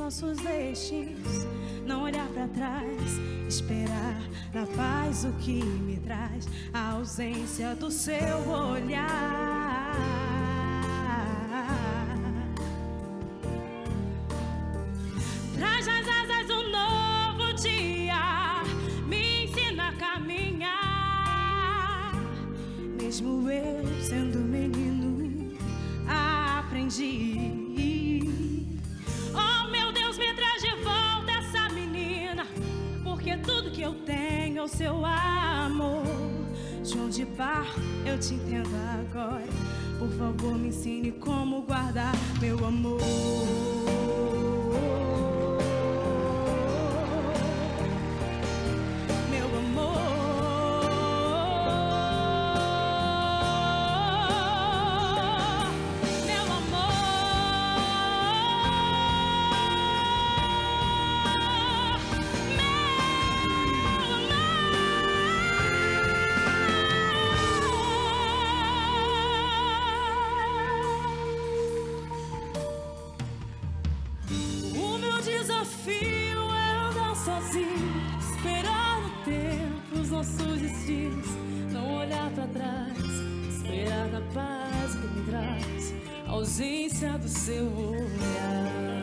nossos destinos, não olhar pra trás, esperar na paz o que me traz a ausência do seu olhar. Traz nas asas um novo dia, me ensina a caminhar. Mesmo eu sendo menino, aprendi. Oh meu Deus, me traz de volta essa menina, porque tudo que eu tenho é o seu amor. João de Barro, eu te entendo agora. Por favor, me ensine como guardar meu amor. Desafio é andar sozinho, esperar no tempo os nossos destinos, não olhar pra trás, esperar na paz que me traz a ausência do seu olhar.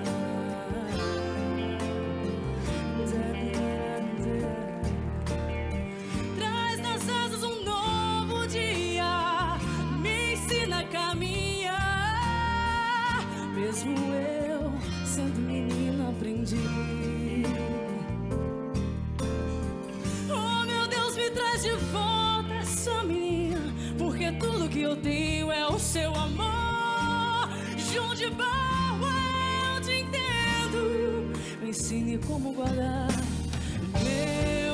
Traz nas asas um novo dia, me ensina a caminhar. Mesmo eu sendo menino, aprendi. Oh meu Deus, me traz de volta essa menina, porque tudo que eu tenho é o seu amor. João de Barro, eu te entendo, me ensine como guardar meu